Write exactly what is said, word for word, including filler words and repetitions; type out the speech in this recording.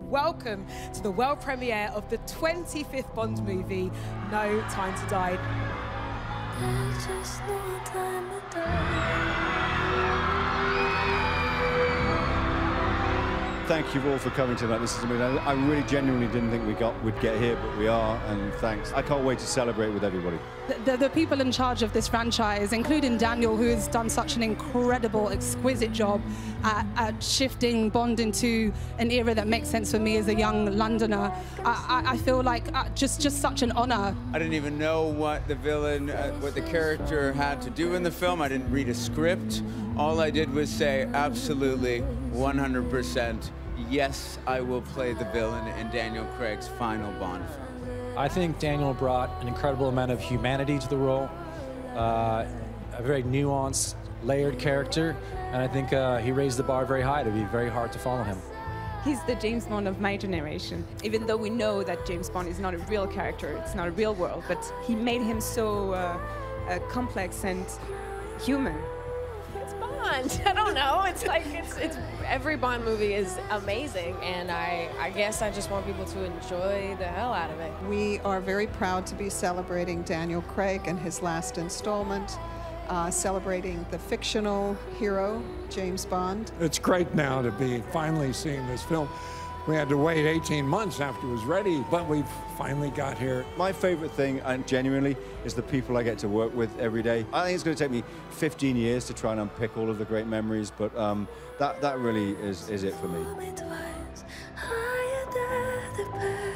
welcome to the world premiere of the twenty-fifth Bond movie, No Time to Die. There's just no time to die. Thank you all for coming tonight. This is amazing. I really genuinely didn't think we got would get here, but we are, and thanks. I can't wait to celebrate with everybody. The, the, the people in charge of this franchise, including Daniel, who has done such an incredible, exquisite job at, at shifting Bond into an era that makes sense for me as a young Londoner. I, I, I feel like uh, just, just such an honor. I didn't even know what the villain, uh, what the character had to do in the film. I didn't read a script. All I did was say, absolutely, one hundred percent, yes, I will play the villain in Daniel Craig's final Bond film. I think Daniel brought an incredible amount of humanity to the role, uh, a very nuanced, layered character, and I think uh, he raised the bar very high to be very hard to follow him. He's the James Bond of my generation. Even though we know that James Bond is not a real character, it's not a real world, but he made him so uh, uh, complex and human. Bond. I don't know. It's like it's it's every Bond movie is amazing, and I I guess I just want people to enjoy the hell out of it. We are very proud to be celebrating Daniel Craig and his last installment, uh, celebrating the fictional hero James Bond. It's great now to be finally seeing this film. We had to wait eighteen months after it was ready, but we've finally got here. My favorite thing, and genuinely, is the people I get to work with every day. I think it's going to take me fifteen years to try and unpick all of the great memories, but um, that, that really is, is it for me.